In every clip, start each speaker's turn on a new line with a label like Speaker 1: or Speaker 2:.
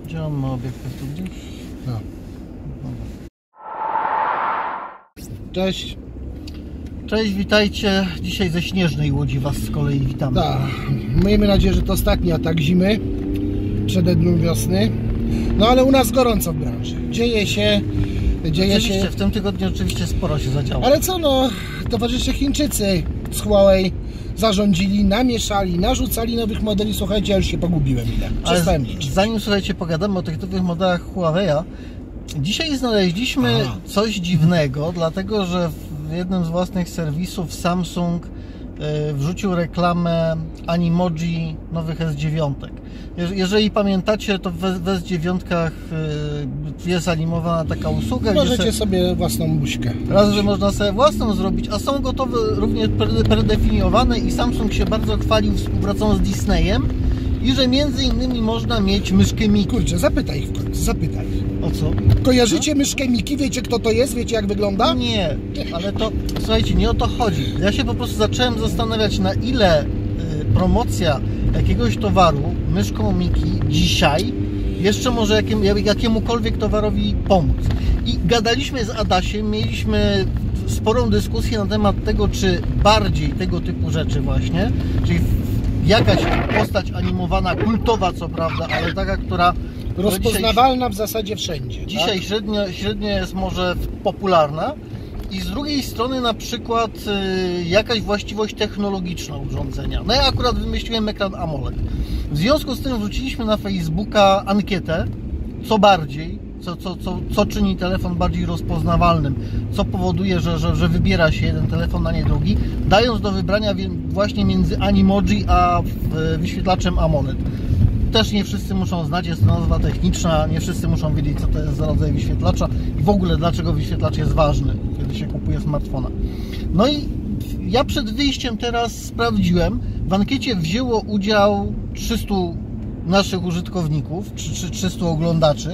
Speaker 1: Gdzie on ma obiektyw? Tu gdzieś?
Speaker 2: No. Cześć.
Speaker 1: Cześć, witajcie. Dzisiaj ze śnieżnej Łodzi Was z kolei witamy.
Speaker 2: Tak. Miejmy nadzieję, że to ostatni atak zimy przed dniem wiosny. No ale u nas gorąco w branży. Dzieje się.
Speaker 1: W tym tygodniu oczywiście sporo się zadziało.
Speaker 2: Ale co no, towarzysze Chińczycy z Huawei zarządzili, namieszali, narzucali nowych modeli. Słuchajcie, ja już się pogubiłem przestałem liczyć.
Speaker 1: Zanim, słuchajcie, pogadamy o tych nowych modelach Huawei'a, dzisiaj znaleźliśmy coś dziwnego, dlatego że w jednym z własnych serwisów Samsung wrzucił reklamę Animoji nowych S9. Jeżeli pamiętacie, to w S9 jest animowana taka usługa,
Speaker 2: możecie sobie własną buźkę.
Speaker 1: Raz, że można sobie własną zrobić, a są gotowe, również predefiniowane i Samsung się bardzo chwalił współpracą z Disneyem i że między innymi można mieć myszkę Miki.
Speaker 2: Kurczę, zapytaj ich w końcu, zapytaj.
Speaker 1: O co?
Speaker 2: Kojarzycie myszkę Miki? Wiecie, kto to jest? Wiecie, jak wygląda?
Speaker 1: Nie, ale to, słuchajcie, nie o to chodzi. Ja się po prostu zacząłem zastanawiać, na ile promocja jakiegoś towaru myszką Miki dzisiaj jeszcze może jakiemukolwiek towarowi pomóc. I gadaliśmy z Adasiem, mieliśmy sporą dyskusję na temat tego, czy bardziej tego typu rzeczy właśnie, czyli jakaś postać animowana, kultowa co prawda, ale taka, która
Speaker 2: rozpoznawalna w zasadzie wszędzie.
Speaker 1: Dzisiaj tak? średnio jest może popularna i z drugiej strony na przykład jakaś właściwość technologiczna urządzenia. No ja akurat wymyśliłem ekran AMOLED. W związku z tym wrzuciliśmy na Facebooka ankietę, co bardziej, co czyni telefon bardziej rozpoznawalnym, co powoduje, że wybiera się jeden telefon, a nie drugi, dając do wybrania właśnie między Animoji a wyświetlaczem AMOLED. Też nie wszyscy muszą znać, jest to nazwa techniczna, nie wszyscy muszą wiedzieć, co to jest za rodzaj wyświetlacza i w ogóle dlaczego wyświetlacz jest ważny, kiedy się kupuje smartfona. No i ja przed wyjściem teraz sprawdziłem, w ankiecie wzięło udział 300 naszych użytkowników, czy 300 oglądaczy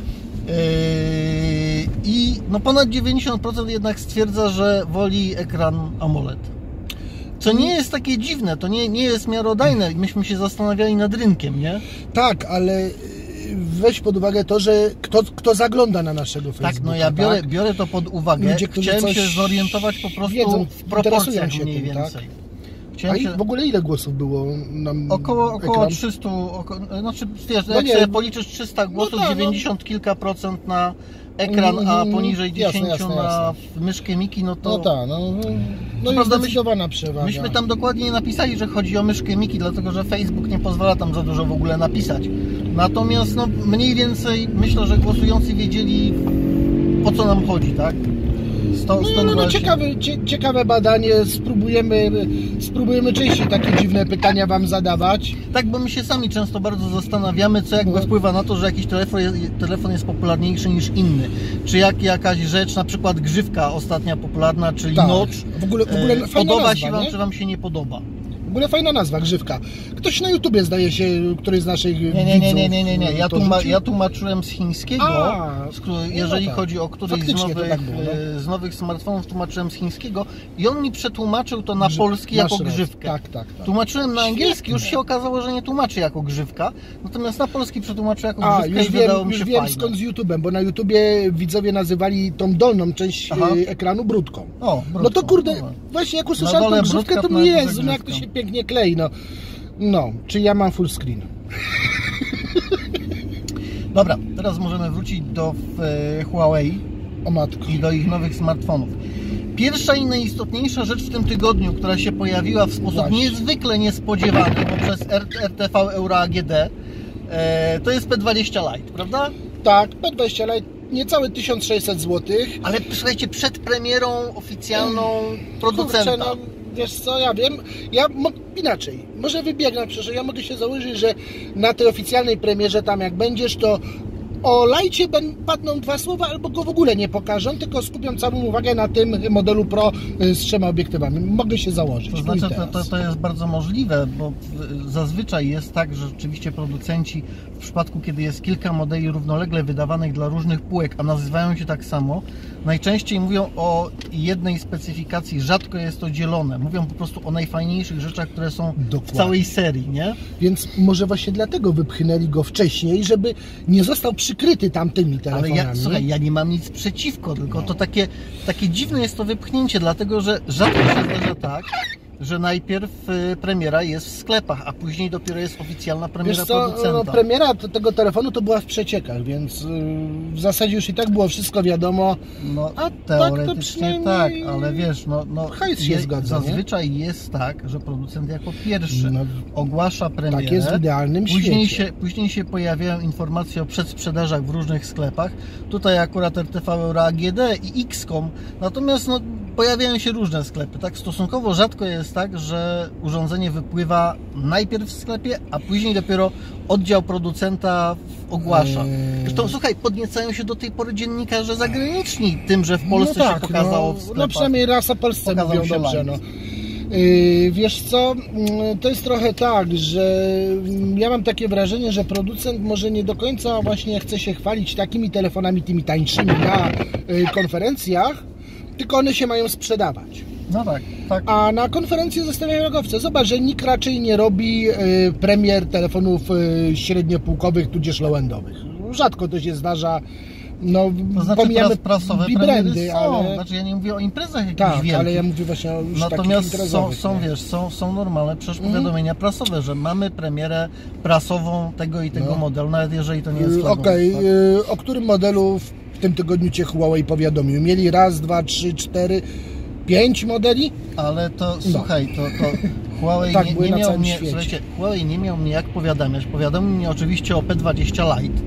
Speaker 1: i no ponad 90% jednak stwierdza, że woli ekran AMOLED. Co nie jest takie dziwne, to nie jest miarodajne. Myśmy się zastanawiali nad rynkiem, nie?
Speaker 2: Tak, ale weź pod uwagę to, że kto zagląda na naszego Facebooka.
Speaker 1: Tak, no ja biorę to pod uwagę.
Speaker 2: Ludzie,
Speaker 1: chciałem się zorientować po prostu
Speaker 2: wiedzą,
Speaker 1: w proporcjach mniej
Speaker 2: tym,
Speaker 1: więcej.
Speaker 2: Tak? W ogóle ile głosów było nam
Speaker 1: Około 300, znaczy wiesz, jak sobie policzysz 300 głosów,
Speaker 2: no
Speaker 1: 90 kilka procent na ekran, a poniżej 10 na myszkę Miki, no to...
Speaker 2: No tak, no jest zdecydowana przewaga.
Speaker 1: Myśmy tam dokładnie nie napisali, że chodzi o myszkę Miki, dlatego że Facebook nie pozwala tam za dużo w ogóle napisać. Natomiast no mniej więcej myślę, że głosujący wiedzieli, o co nam chodzi, tak?
Speaker 2: Ciekawe badanie, spróbujemy częściej takie dziwne pytania Wam zadawać.
Speaker 1: Tak, bo my się sami często bardzo zastanawiamy, co jakby wpływa na to, że jakiś telefon jest popularniejszy niż inny. Czy jakaś rzecz, na przykład grzywka ostatnia popularna, czyli Notch,
Speaker 2: w ogóle
Speaker 1: podoba
Speaker 2: nazwa,
Speaker 1: się Wam,
Speaker 2: nie?
Speaker 1: czy Wam się nie podoba?
Speaker 2: W ogóle fajna nazwa, grzywka. Ktoś na YouTubie, zdaje się, któryś z naszych
Speaker 1: Nie. Ja tłumaczyłem z chińskiego, jeżeli chodzi o któryś z nowych smartfonów, tłumaczyłem z chińskiego i on mi przetłumaczył to na polski jako grzywkę.
Speaker 2: Tak.
Speaker 1: Tłumaczyłem na angielski, już się okazało, że nie tłumaczy jako grzywka, natomiast na polski przetłumaczył jako grzywkę i wydało mi się fajne.
Speaker 2: Skąd z YouTube'em, bo na YouTubie widzowie nazywali tą dolną część ekranu brudką. No to kurde, właśnie jak usłyszałem tą grzywkę, to mi Jezu, jak to się pięknie klei, no, czy ja mam full screen.
Speaker 1: Dobra, teraz możemy wrócić do Huawei i do ich nowych smartfonów. Pierwsza i najistotniejsza rzecz w tym tygodniu, która się pojawiła w sposób niezwykle niespodziewany poprzez RTV Euro AGD, to jest P20 Lite, prawda?
Speaker 2: Tak, P20 Lite, niecałe 1600 zł.
Speaker 1: Ale słuchajcie, przed premierą oficjalną producenta.
Speaker 2: Wiesz co, ja wiem, inaczej, może wybiegnę, przecież ja mogę się założyć, że na tej oficjalnej premierze tam jak będziesz, to O Lite padną 2 słowa, albo go w ogóle nie pokażą, tylko skupią całą uwagę na tym modelu Pro z 3 obiektywami. Mogę się założyć.
Speaker 1: To znaczy, to jest bardzo możliwe, bo zazwyczaj jest tak, że rzeczywiście producenci w przypadku, kiedy jest kilka modeli równolegle wydawanych dla różnych półek, a nazywają się tak samo, najczęściej mówią o jednej specyfikacji, rzadko jest to dzielone. Mówią po prostu o najfajniejszych rzeczach, które są w całej serii, nie?
Speaker 2: Więc może właśnie dlatego wypchnęli go wcześniej, żeby nie został przykryty tamtymi telefonami.
Speaker 1: Ale słuchaj, ja nie mam nic przeciwko, tylko to takie dziwne jest to wypchnięcie, dlatego że rzadko się zdarza tak, że najpierw premiera jest w sklepach, a później dopiero jest oficjalna premiera producenta.
Speaker 2: No, premiera tego telefonu to była w przeciekach, więc w zasadzie już i tak było wszystko wiadomo.
Speaker 1: No, a teoretycznie tak, ale wiesz, zazwyczaj jest tak, że producent jako pierwszy ogłasza premierę.
Speaker 2: Tak jest w idealnym świecie.
Speaker 1: Później się pojawiają informacje o przedsprzedażach w różnych sklepach. Tutaj akurat RTV Euro AGD i X.com, natomiast pojawiają się różne sklepy. Tak stosunkowo rzadko jest tak, że urządzenie wypływa najpierw w sklepie, a później dopiero oddział producenta ogłasza. Zresztą słuchaj, podniecają się do tej pory dziennikarze zagraniczni tym, że w Polsce się pokazało w sklepach.
Speaker 2: No przynajmniej raz o Polsce mówią dobrze. Wiesz co, to jest trochę tak, że ja mam takie wrażenie, że producent może nie do końca właśnie chce się chwalić takimi telefonami, tymi tańszymi na konferencjach, tylko one się mają sprzedawać.
Speaker 1: No tak.
Speaker 2: A na konferencję zostawiają rogowce. Zobacz, że nikt raczej nie robi premier telefonów średniopółkowych tudzież low-endowych. Rzadko to się zdarza. No,
Speaker 1: to znaczy
Speaker 2: pomijamy
Speaker 1: prasowe
Speaker 2: brandy,
Speaker 1: ale... Znaczy ja nie mówię o imprezach jakichś wielkich.
Speaker 2: Ale ja mówię właśnie o już
Speaker 1: natomiast
Speaker 2: takich imprezowych.
Speaker 1: są normalne przecież powiadomienia prasowe, że mamy premierę prasową tego i tego modelu, nawet jeżeli to nie jest flagowy.
Speaker 2: O którym modelu w tym tygodniu Cię Huawei powiadomił? Mieli 1, 2, 3, 4, 5 modeli?
Speaker 1: Ale to słuchaj, to Huawei
Speaker 2: tak
Speaker 1: nie miał mnie, słuchajcie, Huawei nie miał mnie jak powiadamiać. Powiadomił mnie oczywiście o P20 Lite,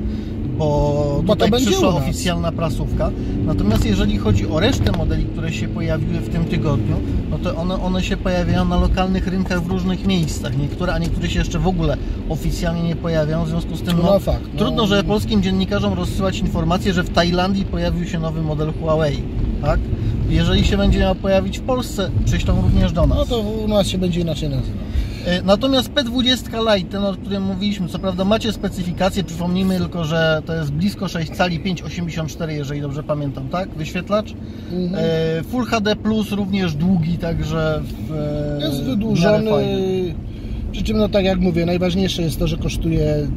Speaker 1: bo tutaj przyszła oficjalna prasówka. Natomiast jeżeli chodzi o resztę modeli, które się pojawiły w tym tygodniu, no to one się pojawiają na lokalnych rynkach w różnych miejscach. Niektóre się jeszcze w ogóle oficjalnie nie pojawiają, w związku z tym trudno, żeby polskim dziennikarzom rozsyłać informację, że w Tajlandii pojawił się nowy model Huawei. Tak? Jeżeli się będzie miał pojawić w Polsce, przyślą również do nas.
Speaker 2: No to u nas się będzie inaczej nazywał.
Speaker 1: Natomiast P20 Lite, ten, o którym mówiliśmy, co prawda macie specyfikację, przypomnijmy tylko, że to jest blisko 6 cali, 5,84, jeżeli dobrze pamiętam, tak? Wyświetlacz. Full HD+, również długi, także
Speaker 2: jest wydłużony. Przy czym, no tak jak mówię, najważniejsze jest to, że kosztuje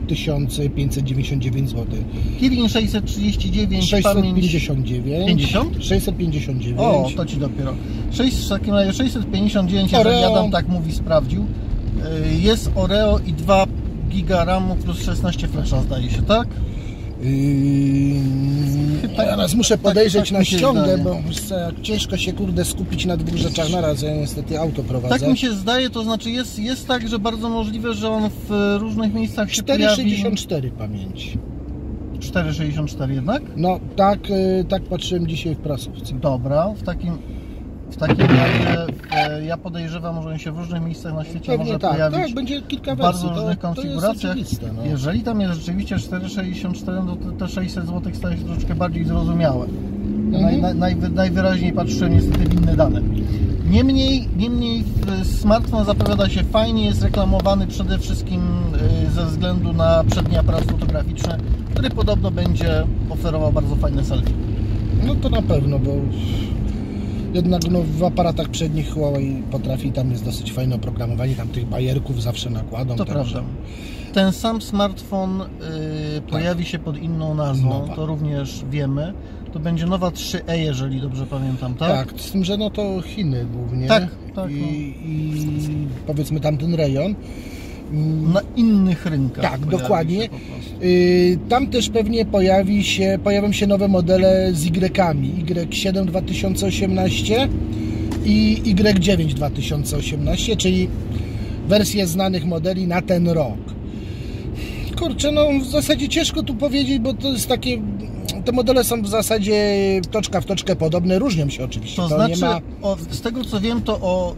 Speaker 2: 1599 zł.
Speaker 1: Kirin 639,
Speaker 2: 659.
Speaker 1: 50?
Speaker 2: 659.
Speaker 1: O, to Ci dopiero. W takim razie 659, jeżeli Adam tak mówi, sprawdził. Jest Oreo i 2 GB RAMu plus 16 flasha, zdaje się, tak?
Speaker 2: Teraz muszę podejrzeć na ściągę, bo ciężko się skupić na 2 rzeczach naraz. Ja niestety auto prowadzę.
Speaker 1: Tak mi się zdaje, to znaczy jest tak, że bardzo możliwe, że on w różnych miejscach się pojawi.
Speaker 2: 4,64 pamięć.
Speaker 1: 4,64 jednak?
Speaker 2: No tak patrzyłem dzisiaj w prasówce.
Speaker 1: Dobra, w takim razie ja podejrzewam, że on się w różnych miejscach na świecie może pojawić.
Speaker 2: Tak, będzie kilka wersji.
Speaker 1: W bardzo różnych konfiguracjach. Jeżeli tam jest rzeczywiście 4,64, no to te 600 zł staje się troszeczkę bardziej zrozumiałe. Najwyraźniej patrzyłem niestety w inne dane. Niemniej smartfon zapowiada się fajnie, jest reklamowany przede wszystkim ze względu na przedni aparat fotograficzny, który podobno będzie oferował bardzo fajne selfie.
Speaker 2: No to na pewno, bo jednak w aparatach przednich Huawei potrafi, tam jest dosyć fajne oprogramowanie, tam tych bajerków zawsze nakładą.
Speaker 1: To prawda. Ten sam smartfon pojawi się pod inną nazwą, to również wiemy. To będzie nowa 3E, jeżeli dobrze pamiętam, tak?
Speaker 2: Tak, z tym, że to Chiny głównie.
Speaker 1: Tak.
Speaker 2: I powiedzmy tamten rejon.
Speaker 1: Na innych rynkach.
Speaker 2: Tak, dokładnie. Tam też pewnie pojawią się nowe modele z Y-kami. Y7 2018 i Y9 2018, czyli wersje znanych modeli na ten rok. Kurczę, w zasadzie ciężko tu powiedzieć, bo to jest takie... Te modele są w zasadzie toczka w toczkę podobne, różnią się oczywiście.
Speaker 1: To znaczy, z tego co wiem, to o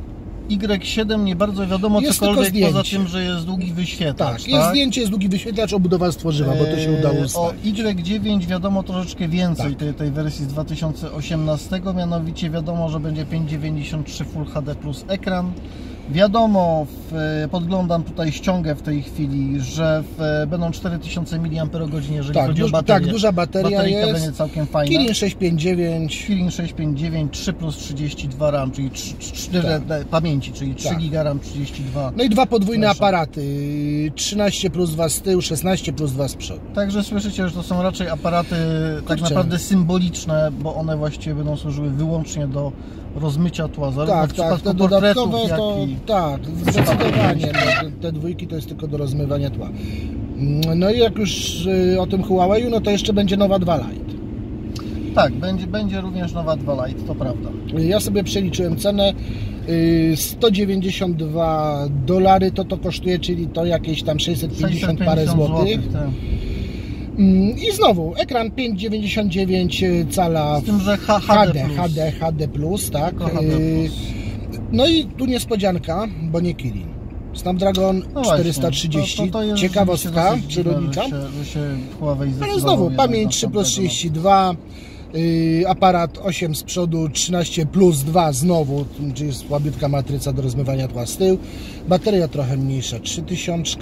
Speaker 1: Y7 nie bardzo wiadomo jest cokolwiek poza tym, że jest długi wyświetlacz.
Speaker 2: Tak, jest zdjęcie, jest długi wyświetlacz, obudowa stworzywa, bo to się udało ustalić.
Speaker 1: O Y9 wiadomo troszeczkę więcej tej wersji z 2018, mianowicie wiadomo, że będzie 593 Full HD plus ekran. Wiadomo, podglądam tutaj ściągę w tej chwili, że będą 4000 mAh, jeżeli chodzi o baterię.
Speaker 2: Tak, duża bateria jest.
Speaker 1: Będzie całkiem fajna.
Speaker 2: Kirin 659.
Speaker 1: Kirin 659, 3 plus 32 RAM, czyli 4 pamięci, czyli 3 GB RAM, 32.
Speaker 2: No i dwa podwójne aparaty, 13 plus 2 z tyłu, 16 plus 2 z przodu.
Speaker 1: Także słyszycie, że to są raczej aparaty tak naprawdę symboliczne, bo one właściwie będą służyły wyłącznie do rozmycia tła, zarówno w przypadku portretów,
Speaker 2: tak, zdecydowanie. Te dwójki to jest tylko do rozmywania tła. No i jak już o tym Huawei'u, no to jeszcze będzie Nova 2 Lite.
Speaker 1: Tak, będzie również Nova 2 Lite, to prawda.
Speaker 2: Ja sobie przeliczyłem cenę. $192 to kosztuje, czyli to jakieś tam 650 parę złotych. Tak. I znowu ekran 5,99 cala
Speaker 1: z tym, że
Speaker 2: HD+, tak? No i tu niespodzianka, bo nie Kirin. Snapdragon 430, to ciekawostka przyrodnicza. Ale znowu pamięć 3+32, aparat 8 z przodu, 13 plus 2 znowu, czyli jest słabiutka matryca do rozmywania tła z tyłu. Bateria trochę mniejsza, 3000.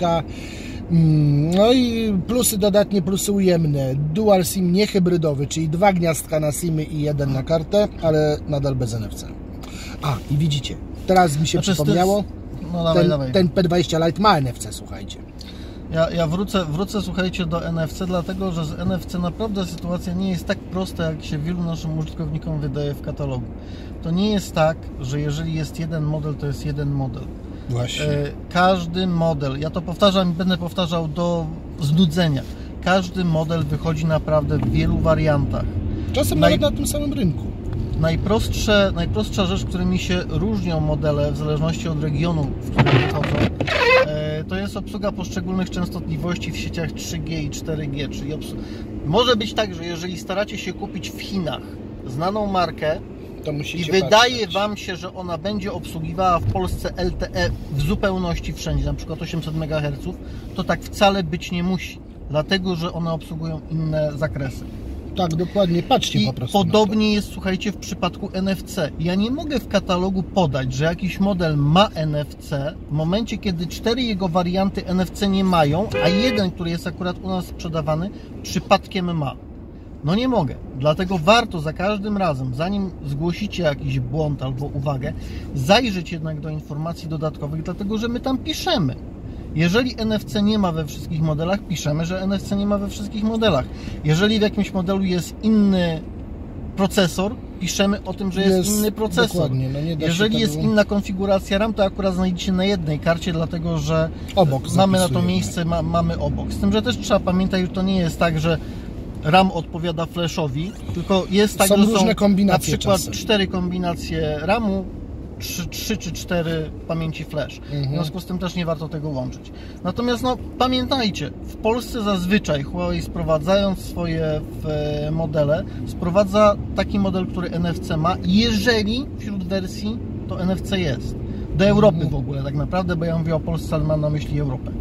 Speaker 2: No i plusy dodatnie, plusy ujemne. Dual SIM niehybrydowy, czyli 2 gniazdka na SIM-y i 1 na kartę, ale nadal bez NFC. A, i widzicie, teraz mi się przypomniało, ten P20 Lite ma NFC, słuchajcie.
Speaker 1: Ja wrócę, słuchajcie, do NFC, dlatego że z NFC naprawdę sytuacja nie jest tak prosta, jak się wielu naszym użytkownikom wydaje w katalogu. To nie jest tak, że jeżeli jest jeden model, to jest jeden model.
Speaker 2: Właśnie.
Speaker 1: Każdy model, ja to powtarzam i będę powtarzał do znudzenia, każdy model wychodzi naprawdę w wielu wariantach.
Speaker 2: Czasem nawet na tym samym rynku.
Speaker 1: Najprostsza rzecz, którymi się różnią modele w zależności od regionu, w którym wychodzą, to jest obsługa poszczególnych częstotliwości w sieciach 3G i 4G, czyli może być tak, że jeżeli staracie się kupić w Chinach znaną markę i wydaje Wam się, że ona będzie obsługiwała w Polsce LTE w zupełności wszędzie, na przykład 800 MHz, to tak wcale być nie musi, dlatego że one obsługują inne zakresy.
Speaker 2: Tak, dokładnie, patrzcie po prostu.
Speaker 1: Podobnie jest, słuchajcie, w przypadku NFC. Ja nie mogę w katalogu podać, że jakiś model ma NFC w momencie, kiedy 4 jego warianty NFC nie mają, a jeden, który jest akurat u nas sprzedawany, przypadkiem ma. No nie mogę. Dlatego warto za każdym razem, zanim zgłosicie jakiś błąd albo uwagę, zajrzeć jednak do informacji dodatkowych, dlatego że my tam piszemy. Jeżeli NFC nie ma we wszystkich modelach, piszemy, że NFC nie ma we wszystkich modelach. Jeżeli w jakimś modelu jest inny procesor, piszemy o tym, że jest inny procesor.
Speaker 2: Dokładnie, no nie da
Speaker 1: Jeżeli
Speaker 2: się
Speaker 1: jest inna konfiguracja RAM, to akurat znajdziecie na jednej karcie, dlatego że mamy na to miejsce, mamy obok. Z tym, że też trzeba pamiętać, że to nie jest tak, że RAM odpowiada flashowi, tylko jest tak, że
Speaker 2: różne kombinacje,
Speaker 1: na przykład
Speaker 2: czasem
Speaker 1: 4 kombinacje RAMu, 3 czy 4 pamięci flash. W związku z tym też nie warto tego łączyć. Natomiast no, pamiętajcie, w Polsce zazwyczaj Huawei, sprowadzając swoje modele, sprowadza taki model, który NFC ma, jeżeli wśród wersji to NFC jest. Do Europy w ogóle tak naprawdę, bo ja mówię o Polsce, ale mam na myśli Europę.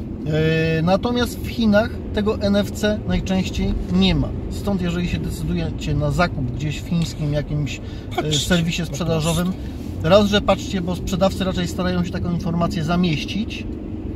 Speaker 1: Natomiast w Chinach tego NFC najczęściej nie ma. Stąd jeżeli się decydujecie na zakup gdzieś w chińskim jakimś serwisie sprzedażowym, raz, że patrzcie, bo sprzedawcy raczej starają się taką informację zamieścić,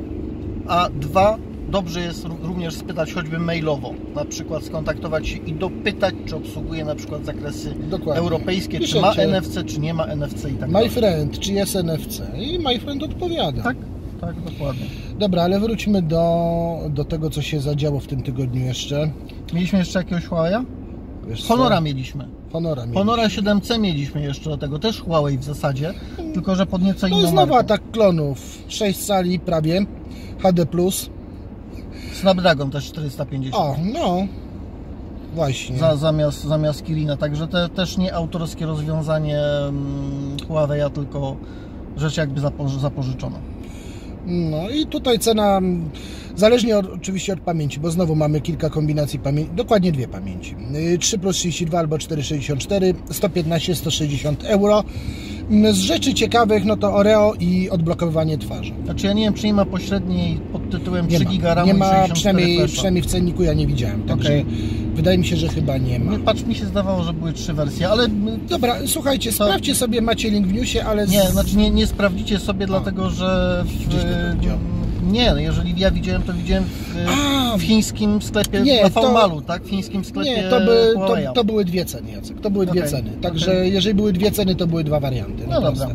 Speaker 1: a dwa, dobrze jest również spytać choćby mailowo, na przykład skontaktować się i dopytać, czy obsługuje na przykład zakresy europejskie, czy ma NFC, czy nie ma NFC i tak dalej.
Speaker 2: My friend, czy jest NFC? I my friend odpowiada.
Speaker 1: Tak, dokładnie.
Speaker 2: Dobra, ale wróćmy do tego, co się zadziało w tym tygodniu jeszcze.
Speaker 1: Mieliśmy jeszcze jakiegoś Huawei'a? Honora mieliśmy. Honora 7C mieliśmy jeszcze do tego, też Huawei w zasadzie, tylko że pod nieco inną
Speaker 2: marką. No znowu atak klonów, 6 cali prawie, HD+.
Speaker 1: Snapdragon też 450.
Speaker 2: O, no, właśnie.
Speaker 1: Zamiast Kirina, także też nie autorskie rozwiązanie Huawei'a, tylko rzecz jakby zapożyczona.
Speaker 2: No i tutaj cena Zależnie oczywiście od pamięci, bo znowu mamy kilka kombinacji pamięci, dokładnie 2 pamięci. 3+32 albo 4,64, 115, 160 euro. Z rzeczy ciekawych, no to Oreo i odblokowywanie twarzy.
Speaker 1: Znaczy ja nie wiem, czy nie ma pośredniej pod tytułem 3 GB RAMu
Speaker 2: nie
Speaker 1: i
Speaker 2: ma,
Speaker 1: 64
Speaker 2: przynajmniej w cenniku ja nie widziałem, także wydaje mi się, że chyba nie ma.
Speaker 1: Patrz, mi się zdawało, że były 3 wersje, ale...
Speaker 2: Dobra, słuchajcie, sprawdźcie sobie, macie link w newsie, ale...
Speaker 1: Nie, znaczy nie sprawdzicie sobie, dlatego że... Nie, jeżeli ja widziałem, to widziałem w chińskim sklepie na V-Malu, tak? W chińskim sklepie.
Speaker 2: Nie, to były 2 ceny, Jacek. To były 2 ceny. Także jeżeli były 2 ceny, to były 2 warianty.
Speaker 1: No dobra.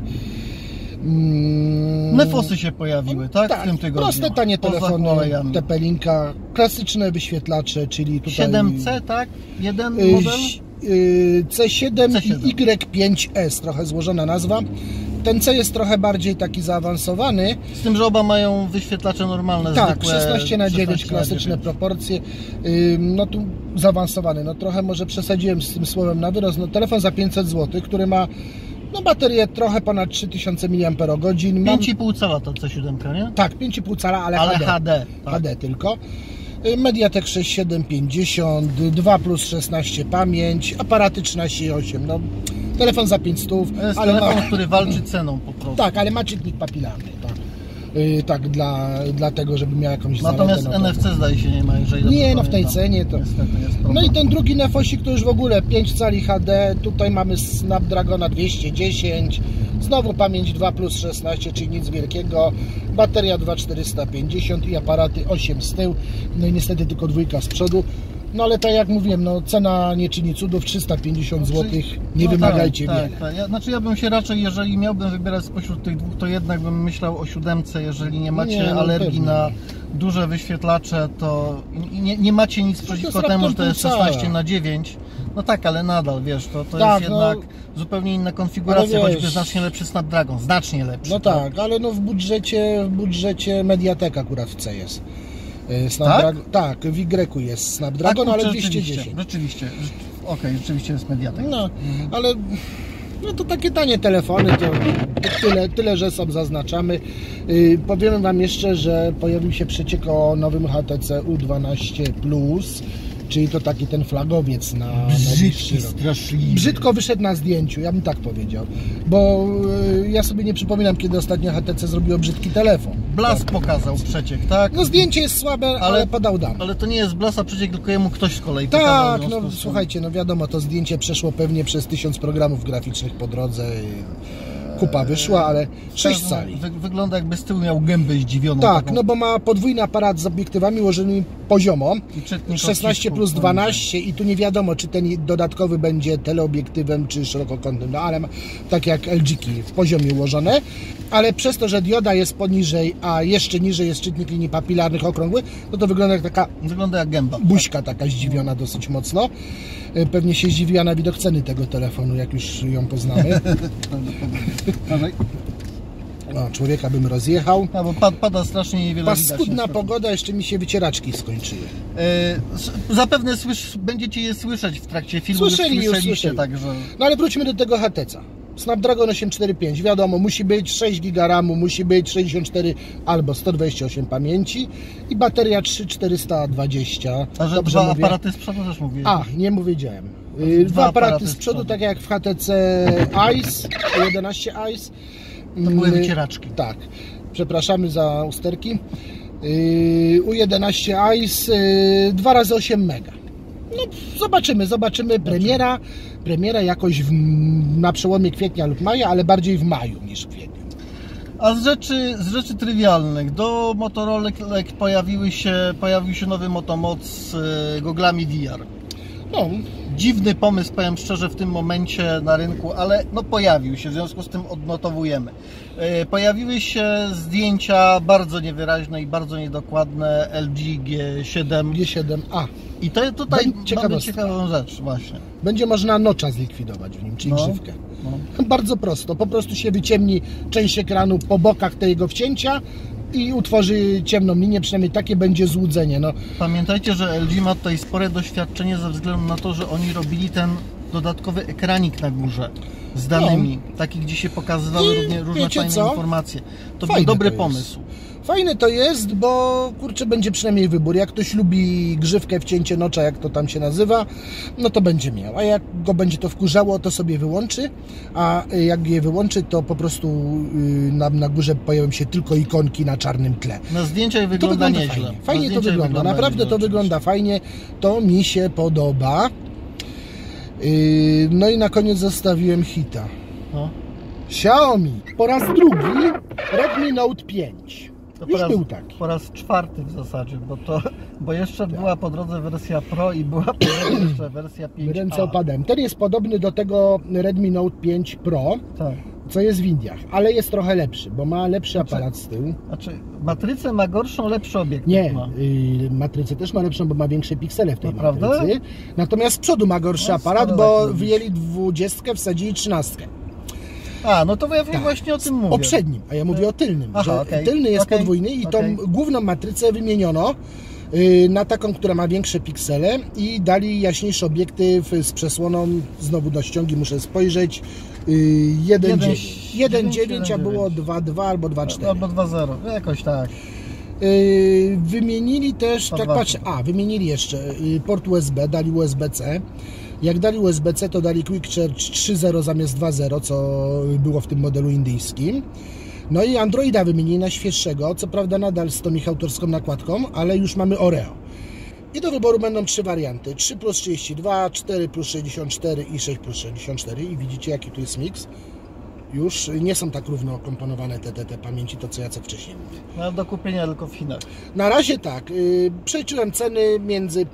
Speaker 1: Nefosy się pojawiły, tak?
Speaker 2: Tak,
Speaker 1: w tym tygodniu.
Speaker 2: proste, tanie telefony, TP-Linka, klasyczne wyświetlacze, czyli tutaj...
Speaker 1: 7C, tak? Jeden model?
Speaker 2: C7 i Y5S, trochę złożona nazwa. Ten C jest trochę bardziej taki zaawansowany.
Speaker 1: Z tym, że oba mają wyświetlacze normalne,
Speaker 2: tak,
Speaker 1: zwykłe.
Speaker 2: 16:9, klasyczne proporcje. No tu zaawansowany. No trochę może przesadziłem z tym słowem na wyrost. No telefon za 500 zł, który ma baterię trochę ponad 3000 mAh.
Speaker 1: 5,5 cala to C7, nie?
Speaker 2: Tak, 5,5 cala, ale HD.
Speaker 1: Tak.
Speaker 2: HD tylko. Mediatek 6750, 2+16 pamięć, aparaty 13,8. No, telefon za 500.
Speaker 1: To jest telefon, który walczy ceną po prostu.
Speaker 2: Tak, ale ma czytnik papilarny. Tak, dla tego, żeby miał jakąś
Speaker 1: Natomiast
Speaker 2: zaletę,
Speaker 1: NFC zdaje się nie ma, jeżeli
Speaker 2: nie, no w tej cenie to... No i ten drugi Nefosik to już w ogóle 5 cali HD, tutaj mamy Snapdragona 210, znowu pamięć 2+16, czyli nic wielkiego, bateria 2450 i aparaty 8 z tyłu, no i niestety tylko 2 z przodu. No ale tak jak mówiłem, no cena nie czyni cudów, 350 zł, nie wymagajcie wiele.
Speaker 1: Tak. Ja bym się raczej, jeżeli miałbym wybierać spośród tych dwóch, to jednak bym myślał o 7, jeżeli nie macie alergii na duże wyświetlacze, to nie macie nic przeciwko temu, że to jest 16:9. No tak, ale nadal, wiesz, to jest jednak zupełnie inna konfiguracja, choćby znacznie lepszy Snapdragon, znacznie lepszy.
Speaker 2: No tak, ale no w budżecie Mediatek akurat w C jest. Snapdragon, tak, w Y jest Snapdragon, ale 210.
Speaker 1: Rzeczywiście, rzeczywiście jest Mediatek.
Speaker 2: No, ale no to takie tanie telefony, to tyle, że sobie zaznaczamy. Powiemy Wam jeszcze, że pojawił się przeciek o nowym HTC U12 Plus, czyli to taki ten flagowiec na
Speaker 1: brzydki, straszliwy.
Speaker 2: Brzydko wyszedł na zdjęciu, ja bym tak powiedział, bo ja sobie nie przypominam, kiedy ostatnio HTC zrobiło brzydki telefon.
Speaker 1: Blask pokazał przeciek, tak?
Speaker 2: No zdjęcie jest słabe, ale podał dane.
Speaker 1: Ale to nie jest Blasa przeciek, tylko jemu ktoś z kolei pokazał.
Speaker 2: Tak, no słuchajcie, no wiadomo, to zdjęcie przeszło pewnie przez 1000 programów graficznych po drodze. Kupa wyszła, ale 6 cali.
Speaker 1: Wygląda, jakby z tyłu miał gębę zdziwioną.
Speaker 2: Tak, taką. No bo ma podwójny aparat z obiektywami ułożonymi poziomo, 16+12 i tu nie wiadomo, czy ten dodatkowy będzie teleobiektywem, czy szerokokątnym, no ale ma, tak jak LG-ki w poziomie ułożone, ale przez to, że dioda jest poniżej, a jeszcze niżej jest czytnik linii papilarnych okrągły, no to wygląda jak taka...
Speaker 1: Wygląda jak gęba.
Speaker 2: Buźka taka zdziwiona dosyć mocno. Pewnie się zdziwiła na widok ceny tego telefonu, jak już ją poznamy. No, człowieka bym rozjechał.
Speaker 1: No, bo pada strasznie niewiele.
Speaker 2: Paskudna pogoda, jeszcze mi się wycieraczki skończyły.
Speaker 1: Zapewne będziecie je słyszeć w trakcie filmu. Słyszeliście. Także...
Speaker 2: No ale wróćmy do tego HTC. Snapdragon 845, wiadomo, musi być 6 GB RAMu, musi być 64 albo 128 pamięci i bateria 3420.
Speaker 1: A że
Speaker 2: dobrze
Speaker 1: dwa
Speaker 2: mówię?
Speaker 1: aparaty z przodu też mówię.
Speaker 2: Nie powiedziałem. Dwa aparaty z przodu, tak jak w HTC Ice, 11 Ice.
Speaker 1: To były wycieraczki.
Speaker 2: Tak, przepraszamy za usterki. U11 Ice 2x8 mega. No zobaczymy. Premiera jakoś na przełomie kwietnia lub maja, ale bardziej w maju niż w kwietniu.
Speaker 1: A z rzeczy trywialnych, do Motorola pojawił się nowy Motomoc z goglami VR.
Speaker 2: No.
Speaker 1: Dziwny pomysł, powiem szczerze, w tym momencie na rynku, ale no pojawił się, w związku z tym odnotowujemy. Pojawiły się zdjęcia bardzo niewyraźne i bardzo niedokładne LG G7A. I to tutaj mamy ciekawą rzecz właśnie.
Speaker 2: Będzie można notcha zlikwidować w nim, czyli grzywkę. Bardzo prosto, po prostu się wyciemni część ekranu po bokach tego wcięcia i utworzy ciemną linię, przynajmniej takie będzie złudzenie. No.
Speaker 1: Pamiętajcie, że LG ma tutaj spore doświadczenie ze względu na to, że oni robili ten dodatkowy ekranik na górze z danymi, taki, gdzie się pokazywały różne fajne informacje. To był dobry pomysł.
Speaker 2: Fajne to jest, bo kurczę, będzie przynajmniej wybór. Jak ktoś lubi grzywkę, wcięcie nocza, jak to tam się nazywa, no to będzie miał. A jak go będzie to wkurzało, to sobie wyłączy. A jak je wyłączy, to po prostu na górze pojawią się tylko ikonki na czarnym tle.
Speaker 1: Na zdjęciach wygląda nieźle.
Speaker 2: Fajnie to wygląda. Naprawdę to wygląda fajnie. To mi się podoba. No i na koniec zostawiłem hita. Xiaomi. Po raz drugi Redmi Note 5. Już był taki.
Speaker 1: Po raz czwarty w zasadzie, bo jeszcze była po drodze wersja Pro i była po drodze jeszcze wersja 5A.
Speaker 2: Ręce opadem. Ten jest podobny do tego Redmi Note 5 Pro, co jest w Indiach, ale jest trochę lepszy, bo ma lepszy aparat z tyłu.
Speaker 1: Znaczy, matrycę ma gorszą, lepszy obiektyw.
Speaker 2: Nie, matrycę też ma lepszą, bo ma większe piksele w tej matrycy. Natomiast z przodu ma gorszy aparat, bo wyjęli 20, wsadzili 13.
Speaker 1: No to ja właśnie o tym mówię.
Speaker 2: O przednim, a ja mówię o tylnym. Tylny jest podwójny i tą główną matrycę wymieniono na taką, która ma większe piksele i dali jaśniejszy obiektyw z przesłoną, znowu do ściągi muszę spojrzeć, 1.9, a było 2.2 albo 2.4.
Speaker 1: Albo 2.0, jakoś tak.
Speaker 2: Wymienili też, wymienili jeszcze port USB, dali USB-C. Jak dali USB-C, to dali Quick Charge 3.0 zamiast 2.0, co było w tym modelu indyjskim. No i Androida wymienili na świeższego, co prawda nadal z tą ich autorską nakładką, ale już mamy Oreo. I do wyboru będą 3 warianty, 3 plus 32, 4 plus 64 i 6 plus 64 i widzicie, jaki tu jest miks. Już nie są tak równo komponowane te pamięci, to co Jacek wcześniej mówił.
Speaker 1: No do kupienia tylko w Chinach.
Speaker 2: Na razie tak, przeliczyłem ceny między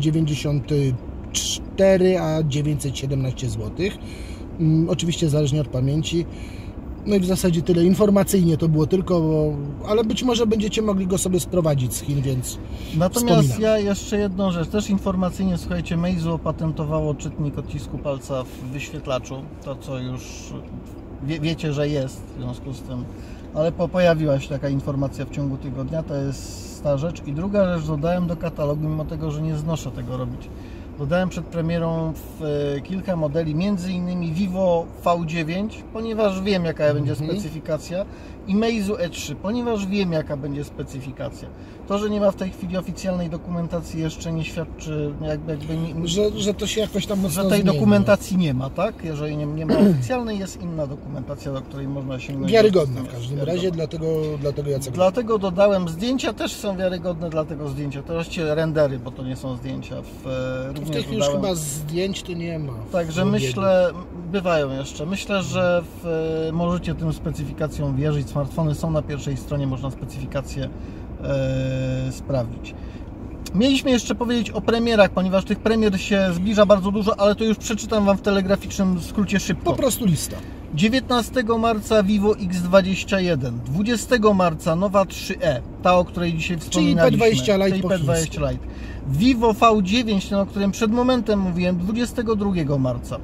Speaker 2: 594 a 917 zł. Oczywiście zależnie od pamięci. No i w zasadzie tyle. Informacyjnie to było tylko, ale być może będziecie mogli go sobie sprowadzić z Chin, więc
Speaker 1: natomiast ja jeszcze jedną rzecz, też informacyjnie, słuchajcie, Meizu opatentowało czytnik odcisku palca w wyświetlaczu, to co już wiecie, że jest w związku z tym, ale pojawiła się taka informacja w ciągu tygodnia, to jest ta rzecz. I druga rzecz, dodałem do katalogu, mimo tego, że nie znoszę tego robić. Dodałem przed premierą kilka modeli, między innymi Vivo V9, ponieważ wiem, jaka będzie specyfikacja, i Meizu E3, ponieważ wiem, jaka będzie specyfikacja. To, że nie ma w tej chwili oficjalnej dokumentacji, jeszcze nie świadczy,
Speaker 2: że to się jakoś tam mocno
Speaker 1: że tej dokumentacji nie ma, tak? Jeżeli nie ma oficjalnej, jest inna dokumentacja, do której można sięgnąć.
Speaker 2: Wiarygodna w każdym razie, dlatego Jacek.
Speaker 1: Dlatego dodałem zdjęcia, też są wiarygodne, dlatego zdjęcia. To właściwie rendery, bo to nie są zdjęcia.
Speaker 2: W tej chwili już chyba zdjęć to nie ma.
Speaker 1: Także myślę, bywają jeszcze. Myślę, że możecie tym specyfikacjom wierzyć. Smartfony są na pierwszej stronie, można specyfikację sprawdzić. Mieliśmy jeszcze powiedzieć o premierach, ponieważ tych premier się zbliża bardzo dużo, ale to już przeczytam Wam w telegraficznym skrócie szybko.
Speaker 2: Po prostu lista.
Speaker 1: 19 marca Vivo X21, 20 marca nowa 3e, ta, o której dzisiaj wspominaliśmy.
Speaker 2: Czyli P20 Lite,
Speaker 1: P20 Lite. Vivo V9, ten, o którym przed momentem mówiłem, 22 marca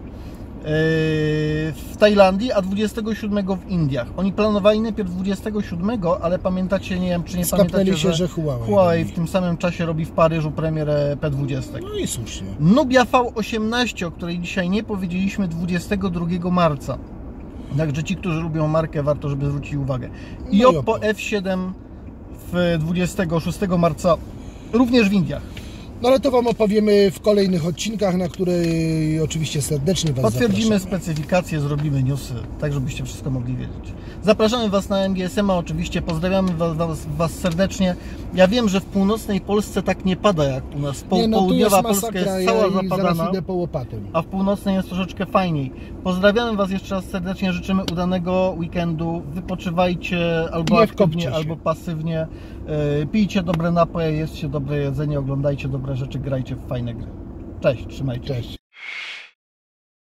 Speaker 1: w Tajlandii, a 27 w Indiach. Oni planowali najpierw 27, ale pamiętacie, nie wiem, czy nie pamiętacie, że Huawei w tym samym czasie robi w Paryżu premierę P20.
Speaker 2: No i słusznie.
Speaker 1: Nubia V18, o której dzisiaj nie powiedzieliśmy, 22 marca. Także ci, którzy lubią markę, warto, żeby zwrócili uwagę. I Oppo F7 w 26 marca również w Indiach.
Speaker 2: No ale to Wam opowiemy w kolejnych odcinkach, na które oczywiście serdecznie Was
Speaker 1: potwierdzimy specyfikacje, zrobimy newsy, tak żebyście wszystko mogli wiedzieć. Zapraszamy Was na MGSM-a oczywiście, pozdrawiamy Was serdecznie. Ja wiem, że w północnej Polsce tak nie pada jak u nas. Południowa Polska jest cała zapadana, a w północnej jest troszeczkę fajniej. Pozdrawiamy Was jeszcze raz serdecznie, życzymy udanego weekendu. Wypoczywajcie albo aktywnie, albo pasywnie. Pijcie dobre napoje, jedzcie dobre jedzenie, oglądajcie dobre rzeczy, grajcie w fajne gry. Cześć, trzymajcie.
Speaker 2: Cześć.